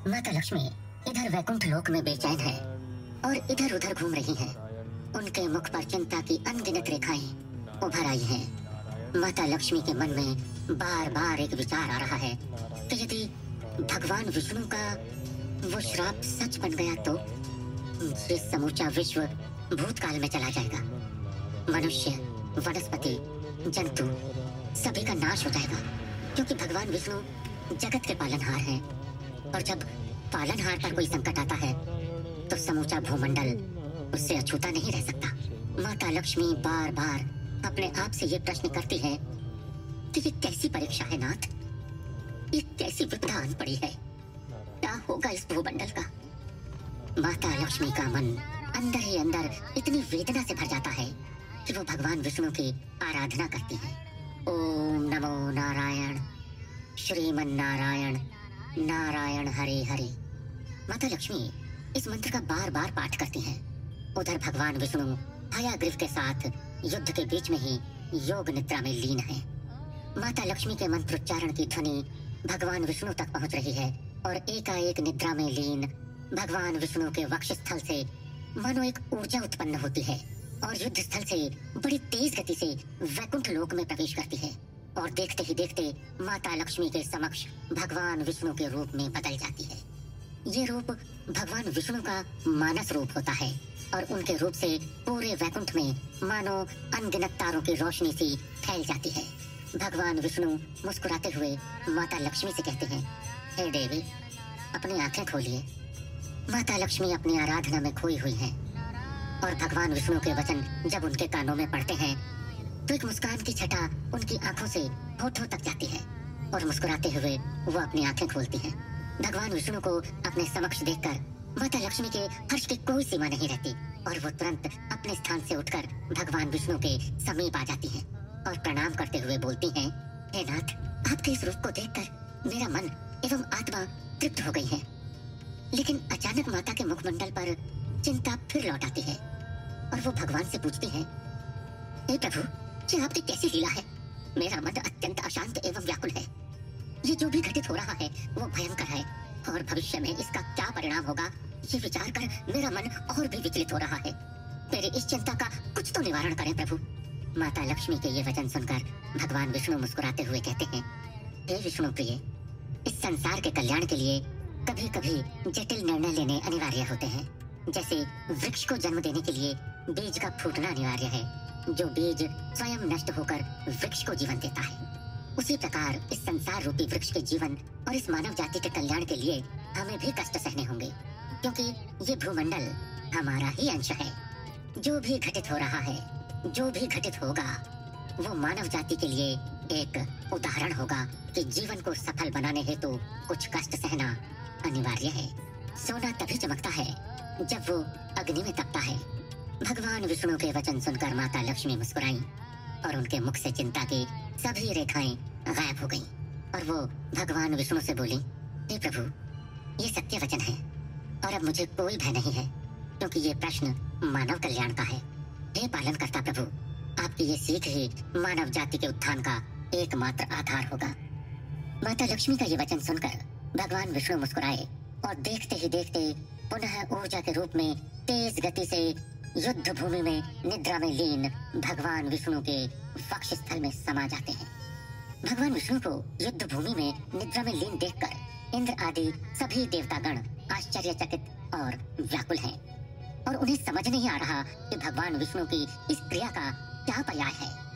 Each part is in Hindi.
माता लक्ष्मी इधर वैकुंठ लोक में बेचैन है और इधर उधर घूम रही हैं। उनके मुख पर चिंता की अनगिनत रेखाएं उभर आई हैं। माता लक्ष्मी के मन में बार बार एक विचार आ रहा है कि यदि भगवान विष्णु का वो श्राप सच बन गया तो ये समूचा विश्व भूतकाल में चला जाएगा। मनुष्य, वनस्पति, जंतु सभी का नाश हो जाएगा, क्योंकि भगवान विष्णु जगत के पालनहार हैं। और जब पालनहार पर कोई संकट आता है तो समूचा भूमंडल उससे अछूता नहीं रह सकता। माता लक्ष्मी बार बार अपने आप से ये प्रश्न करती है कि ये कैसी परीक्षा है नाथ, ये कैसी विपदा आन पड़ी है, क्या होगा इस भूमंडल का। माता लक्ष्मी का मन अंदर ही अंदर इतनी वेदना से भर जाता है कि वो भगवान विष्णु की आराधना करती है। ओम नमो नारायण, श्रीमन नारायण, नारायण हरे हरे। माता लक्ष्मी इस मंत्र का बार बार पाठ करती हैं। उधर भगवान विष्णु हयाग्रीव के साथ युद्ध के बीच में ही योग निद्रा में लीन है। माता लक्ष्मी के मंत्रोच्चारण की ध्वनि भगवान विष्णु तक पहुंच रही है और एकाएक निद्रा में लीन भगवान विष्णु के वक्षस्थल से मानो एक ऊर्जा उत्पन्न होती है और युद्ध स्थल से बड़ी तेज गति से वैकुंठ लोक में प्रवेश करती है और देखते ही देखते माता लक्ष्मी के समक्ष भगवान विष्णु के रूप में बदल जाती है। ये रूप भगवान विष्णु का मानस रूप होता है और उनके रूप से पूरे वैकुंठ में मानो अनगिनत तारों की रोशनी सी फैल जाती है। भगवान विष्णु मुस्कुराते हुए माता लक्ष्मी से कहते हैं, हे देवी, अपनी आंखें खोलिए। माता लक्ष्मी अपनी आराधना में खोई हुई हैं और भगवान विष्णु के वचन जब उनके कानों में पड़ते हैं तो एक मुस्कान की छटा उनकी आंखों से होठों तक जाती है और मुस्कुराते हुए वो अपनी आंखें खोलती हैं। भगवान विष्णु को अपने समक्ष देखकर माता लक्ष्मी के हर्ष की कोई सीमा नहीं रहती और वो तुरंत अपने स्थान से उठकर भगवान विष्णु के समीप आ जाती हैं और प्रणाम करते हुए बोलती हैं, हे नाथ, आपके इस रूप को देखकर मेरा मन एवं आत्मा तृप्त हो गई है। लेकिन अचानक माता के मुखमंडल पर चिंता फिर लौट आती है और वो भगवान से पूछती है, हे प्रभु, ये आपकी कैसी लीला है। मेरा मन अत्यंत अशांत एवं व्याकुल है। ये जो भी घटित हो रहा है वो भयंकर है और भविष्य में इसका क्या परिणाम होगा ये विचार कर मेरा मन और भी विचलित हो रहा है। मेरी इस चिंता का कुछ तो निवारण करें प्रभु। माता लक्ष्मी के ये वचन सुनकर भगवान विष्णु मुस्कुराते हुए कहते हैं, हे विष्णु प्रिय, इस संसार के कल्याण के लिए कभी कभी जटिल निर्णय लेने अनिवार्य होते हैं। जैसे वृक्ष को जन्म देने के लिए बीज का फूटना अनिवार्य है, जो बीज स्वयं नष्ट होकर वृक्ष को जीवन देता है। उसी प्रकार इस संसार रूपी वृक्ष के जीवन और इस मानव जाति के कल्याण के लिए हमें भी कष्ट सहने होंगे, क्योंकि ये भूमंडल हमारा ही अंश है। जो भी घटित हो रहा है, जो भी घटित होगा, वो मानव जाति के लिए एक उदाहरण होगा कि जीवन को सफल बनाने हेतु कुछ कष्ट सहना अनिवार्य है। सोना तभी चमकता है जब वो अग्नि में तपता है। भगवान विष्णु के वचन सुनकर माता लक्ष्मी मुस्कुराईं और उनके मुख से चिंता की सभी रेखाएं गायब हो गईं और वो भगवान विष्णु से बोली, हे प्रभु, ये सत्य वचन है और अब मुझे कोई भय नहीं है, क्योंकि ये प्रश्न मानव कल्याण का है। हे पालन करता प्रभु, आपकी ये सीख ही मानव जाति के उत्थान का एकमात्र आधार होगा। माता लक्ष्मी का ये वचन सुनकर भगवान विष्णु मुस्कुराए और देखते ही देखते पुनः ऊर्जा के रूप में तेज गति से युद्ध भूमि में निद्रा में लीन भगवान विष्णु के वक्षस्थल में समा जाते हैं। भगवान विष्णु को युद्ध भूमि में निद्रा में लीन देखकर इंद्र आदि सभी देवतागण आश्चर्यचकित और व्याकुल हैं और उन्हें समझ नहीं आ रहा कि भगवान विष्णु की इस क्रिया का क्या पर्याय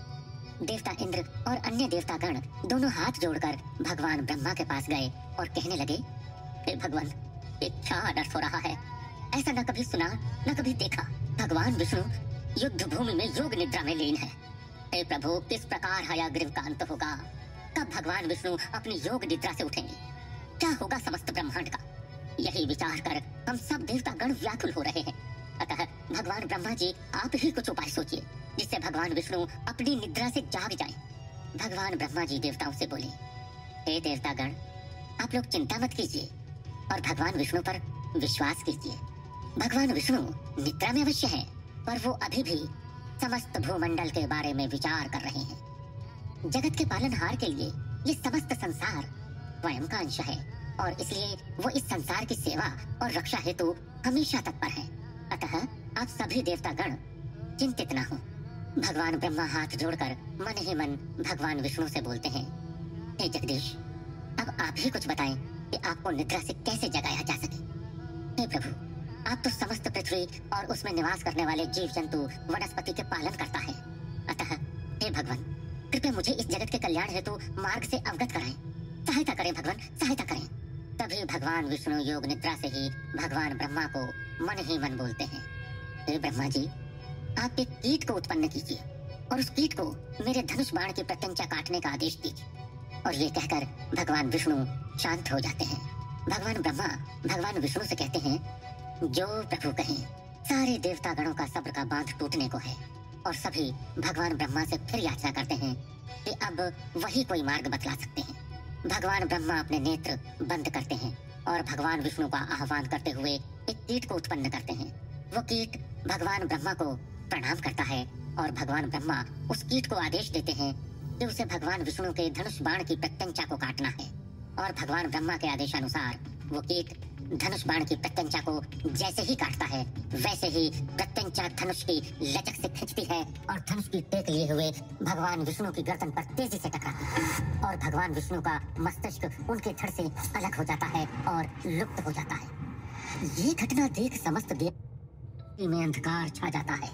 है। देवता इंद्र और अन्य देवतागण दोनों हाथ जोड़कर भगवान ब्रह्मा के पास गए और कहने लगे, हे भगवान, ये क्या अनर्थ हो रहा है। ऐसा न कभी सुना न कभी देखा। भगवान विष्णु युद्ध भूमि में योग निद्रा में लीन है। हे प्रभु, किस प्रकार हयाग्रीव का अंत होगा। कब भगवान विष्णु अपनी योग निद्रा से उठेंगे। क्या होगा समस्त ब्रह्मांड का। यही विचार कर हम सब देवतागण व्याकुल हो रहे हैं। अतः भगवान ब्रह्मा जी, आप ही कुछ उपाय सोचिए जिससे भगवान विष्णु अपनी निद्रा से जाग जाएं। भगवान ब्रह्मा जी देवताओं से बोले, हे देवतागण, आप लोग चिंता मत कीजिए और भगवान विष्णु पर विश्वास कीजिए। भगवान विष्णु निद्रा में अवश्य हैं, पर वो अभी भी समस्त भूमंडल के बारे में विचार कर रहे हैं। जगत के पालनहार के लिए ये समस्त संसार स्वयं का अंश है और इसलिए वो इस संसार की सेवा और रक्षा हेतु हमेशा तत्पर है। अतः आप सभी देवतागण चिंतित न हो। भगवान ब्रह्मा हाथ जोड़कर मन ही मन भगवान विष्णु से बोलते हैं, हे जगदीश, अब आप ही कुछ बताएं कि आपको निद्रा से कैसे जगाया जा सके। हे प्रभु, आप तो समस्त पृथ्वी और उसमें निवास करने वाले जीव जंतु वनस्पति के पालन करता है। अतः हे भगवान, कृपया मुझे इस जगत के कल्याण हेतु मार्ग से अवगत कराएं। सहायता करें भगवान, सहायता करें। तभी भगवान विष्णु योग निद्रा से ही भगवान ब्रह्मा को मन ही मन बोलते हैं, हे ब्रह्मा जी, आप एक कीट को उत्पन्न कीजिए और उस कीट को मेरे धनुष बाण की प्रत्यंचा काटने का आदेश दीजिए। और ये कहकर भगवान विष्णु शांत हो जाते हैं। भगवान ब्रह्मा भगवान विष्णु से कहते हैं, जो प्रभु कहें। सारे देवता गणों का सब्र का बांध टूटने को है और सभी भगवान ब्रह्मा से फिर याचना करते हैं कि अब वही कोई मार्ग बतला सकते हैं। भगवान ब्रह्मा अपने नेत्र बंद करते हैं और भगवान विष्णु का आह्वान करते हुए एक कीट को उत्पन्न करते हैं। वो कीट भगवान ब्रह्मा को प्रणाम करता है और भगवान ब्रह्मा उस कीट को आदेश देते हैं कि उसे भगवान विष्णु के धनुष बाण की प्रत्यंचा को काटना है। और भगवान ब्रह्मा के आदेशानुसार वो कीट धनुष बाण की प्रत्यंचा को जैसे ही काटता है, वैसे ही प्रत्यंचा धनुष की लचक से खिंचती है और धनुष की टेक लिए हुए भगवान विष्णु की गर्दन पर तेजी से टकराती है और भगवान विष्णु का मस्तिष्क उनके धड़ से अलग हो जाता है और लुप्त हो जाता है। ये घटना देख समस्त देव में अंधकार छा जाता है।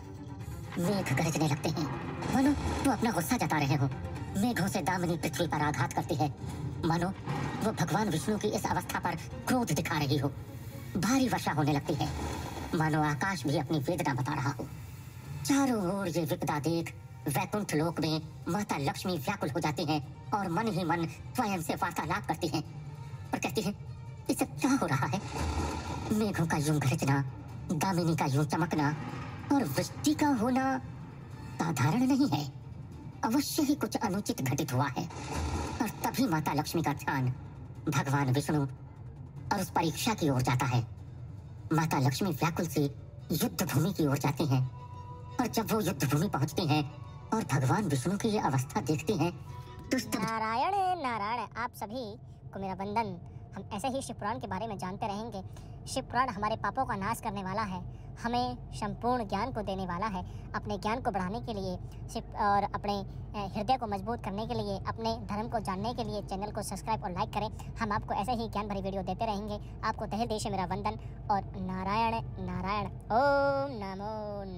मेघ गरजने लगते हैं, मानो वो अपना गुस्सा जता रहे हो। मेघों से दामिनी पृथ्वी पर आघात करती है, मानो वो भगवान विष्णु की इस अवस्था पर क्रोध दिखा रही हो। भारी वर्षा होने लगती है, मानो आकाश भी अपनी वेदना बता रहा हो। चारों ओर ये विपदा देख वैकुंठ लोक में माता लक्ष्मी व्याकुल हो जाती हैं और मन ही मन स्वयं से वार्तालाप करती हैं और कहती हैं, ये सब क्या हो रहा है? मेघों का यूं गरजना, दामिनी का यूं चमकना और वृष्टि का होना साधारण नहीं है। अवश्य ही कुछ अनुचित घटित हुआ है। और तभी माता लक्ष्मी का ध्यान भगवान विष्णु और उस परीक्षा की ओर जाता है। माता लक्ष्मी व्याकुल से युद्ध भूमि की ओर जाती हैं और जब वो युद्ध भूमि पहुंचती हैं और भगवान विष्णु की ये अवस्था देखती हैं तो नारायण नारायण, आप सभी को मेरा वंदन। हम ऐसे ही शिव पुराण के बारे में जानते रहेंगे। शिव पुराण हमारे पापों का नाश करने वाला है, हमें संपूर्ण ज्ञान को देने वाला है। अपने ज्ञान को बढ़ाने के लिए शिव और अपने हृदय को मजबूत करने के लिए, अपने धर्म को जानने के लिए चैनल को सब्सक्राइब और लाइक करें। हम आपको ऐसे ही ज्ञान भरी वीडियो देते रहेंगे। आपको तहे दिल से मेरा वंदन और नारायण नारायण, ओम नमो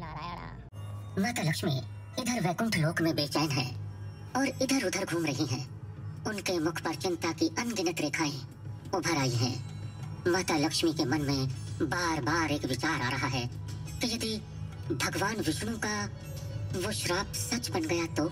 नारायण। माता लक्ष्मी इधर वैकुंठ लोक में बेचैन है और इधर उधर घूम रही हैं। उनके मुख पर चिंता की अनगिनत रेखाएं उभर आई हैं। माता लक्ष्मी के मन में बार बार एक विचार आ रहा है कि यदि भगवान विष्णु का वो श्राप सच बन गया तो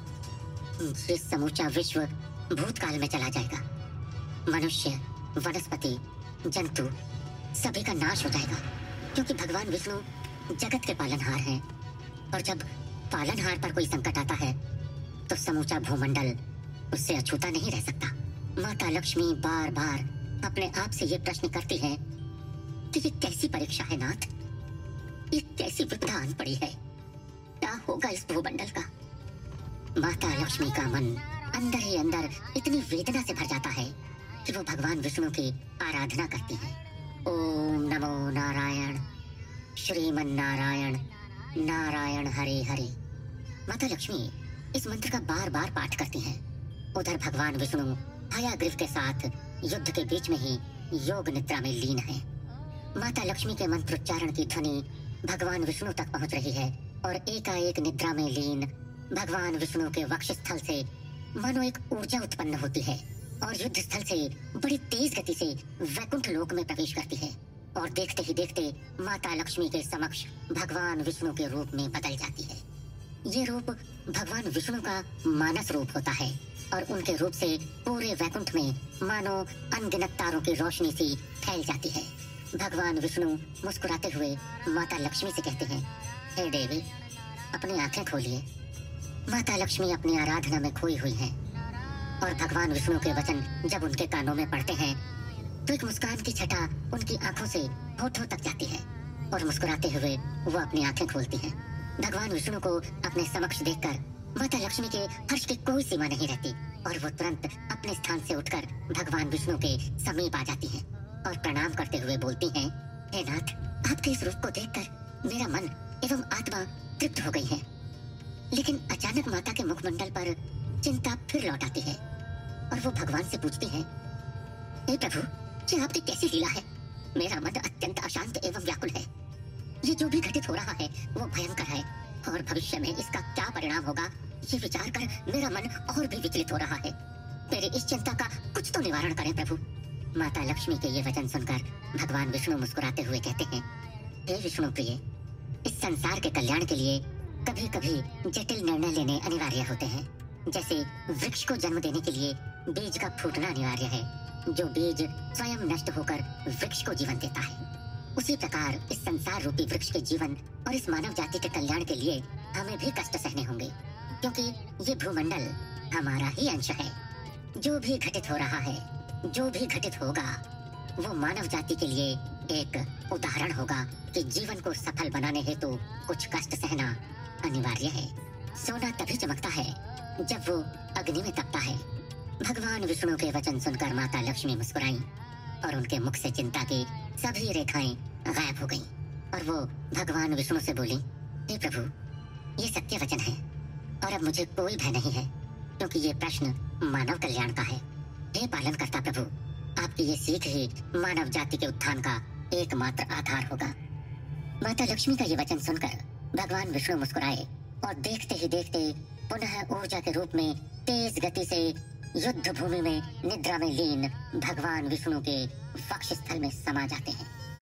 ये समूचा विश्व भूतकाल में चला जाएगा। मनुष्य, वनस्पति, जंतु सभी का नाश हो जाएगा, क्योंकि भगवान विष्णु जगत के पालनहार हैं। और जब पालनहार पर कोई संकट आता है तो समूचा भूमंडल उससे अछूता नहीं रह सकता। माता लक्ष्मी बार बार अपने आप से ये प्रश्न करती है कि ये कैसी परीक्षा है नाथ, ये कैसी विपदा आन पड़ी है, क्या होगा इस भूमंडल का। माता लक्ष्मी का मन अंदर ही अंदर इतनी वेदना से भर जाता है कि वो भगवान विष्णु की आराधना करती है। ओम नमो नारायण, श्रीमन नारायण, नारायण हरे हरे। माता लक्ष्मी इस मंत्र का बार बार पाठ करती हैं। उधर भगवान विष्णु हयाग्रीव के साथ युद्ध के बीच में ही योग निद्रा में लीन है। माता लक्ष्मी के मंत्रोच्चारण की ध्वनि भगवान विष्णु तक पहुंच रही है और एकाएक निद्रा में लीन भगवान विष्णु के वक्षस्थल से मानो एक ऊर्जा उत्पन्न होती है और युद्ध स्थल से बड़ी तेज गति से वैकुंठ लोक में प्रवेश करती है और देखते ही देखते माता लक्ष्मी के समक्ष भगवान विष्णु के रूप में बदल जाती है। ये रूप भगवान विष्णु का मानस रूप होता है और उनके रूप से पूरे वैकुंठ में मानो अनगिनत तारों की रोशनी सी फैल जाती है। भगवान विष्णु मुस्कुराते हुए माता लक्ष्मी से कहते हैं, हे देवी, अपनी आंखें खोलिए। माता लक्ष्मी अपनी आराधना में खोई हुई हैं और भगवान विष्णु के वचन जब उनके कानों में पड़ते हैं तो एक मुस्कान की छटा उनकी आंखों से होठों तक जाती है और मुस्कुराते हुए वो अपनी आंखें खोलती हैं। भगवान विष्णु को अपने समक्ष देखकर माता लक्ष्मी के हर्ष की कोई सीमा नहीं रहती और वो तुरंत अपने स्थान से उठकर भगवान विष्णु के समीप आ जाती हैं और प्रणाम करते हुए बोलती हैं, हे नाथ, आपके इस रूप को देखकर मेरा मन एवं आत्मा तृप्त हो गई है। लेकिन अचानक माता के मुखमंडल पर चिंता फिर लौट आती है और वो भगवान से पूछती है, हे प्रभु, ये आपकी कैसी लीला है? मेरा मन अत्यंत अशांत एवं व्याकुल है। ये जो भी घटित हो रहा है वो भयंकर है और भविष्य में इसका क्या परिणाम होगा ये विचार कर मेरा मन और भी विचलित हो रहा है। मेरी इस चिंता का कुछ तो निवारण करें प्रभु। माता लक्ष्मी के ये वचन सुनकर भगवान विष्णु मुस्कुराते हुए कहते हैं, हे विष्णु प्रिय, इस संसार के कल्याण के लिए कभी कभी जटिल निर्णय लेने अनिवार्य होते हैं। जैसे वृक्ष को जन्म देने के लिए बीज का फूटना अनिवार्य है, जो बीज स्वयं नष्ट होकर वृक्ष को जीवन देता है। उसी प्रकार इस संसार रूपी वृक्ष के जीवन और इस मानव जाति के कल्याण के लिए हमें भी कष्ट सहने होंगे, क्योंकि ये भूमंडल हमारा ही अंश है। जो भी घटित हो रहा है, जो भी घटित होगा, वो मानव जाति के लिए एक उदाहरण होगा कि जीवन को सफल बनाने हेतु कुछ कष्ट सहना अनिवार्य है। सोना तभी चमकता है जब वो अग्नि में तपता है। भगवान विष्णु के वचन सुनकर माता लक्ष्मी मुस्कुराई और उनके मुख से चिंता की सभी रेखाएं गायब हो गईं और वो भगवान विष्णु से बोली, हे प्रभु, ये सत्य वचन है और अब मुझे कोई भय नहीं है, क्योंकि ये प्रश्न मानव कल्याण का है। हे पालन करता प्रभु, आपकी ये सीख ही मानव जाति के उत्थान का एकमात्र आधार होगा। माता लक्ष्मी का ये वचन सुनकर भगवान विष्णु मुस्कुराए और देखते ही देखते पुनः ऊर्जा के रूप में तेज गति से युद्ध भूमि में निद्रा में लीन भगवान विष्णु के वक्षस्थल में समा जाते हैं।